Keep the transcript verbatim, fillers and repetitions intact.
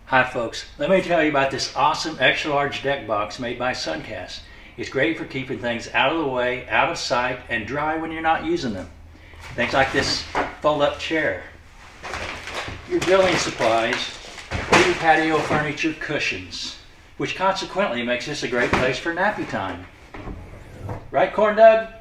Hi folks, let me tell you about this awesome extra large deck box made by Suncast. It's great for keeping things out of the way, out of sight, and dry when you're not using them. Things like this fold-up chair, your building supplies, or your patio furniture cushions, which consequently makes this a great place for nappy time. Right, Corndoug?